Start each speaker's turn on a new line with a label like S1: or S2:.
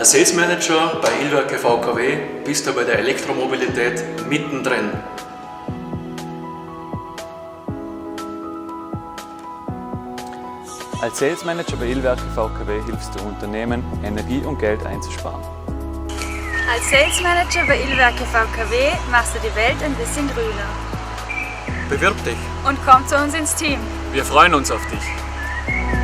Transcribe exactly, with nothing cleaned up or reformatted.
S1: Als Sales Manager bei Illwerke V K W bist du bei der Elektromobilität mittendrin.
S2: Als Sales Manager bei Illwerke V K W hilfst du Unternehmen, Energie und Geld einzusparen.
S3: Als Sales Manager bei Illwerke V K W machst du die Welt ein bisschen grüner.
S1: Bewirb dich
S3: Und komm zu uns ins Team.
S2: Wir freuen uns auf dich.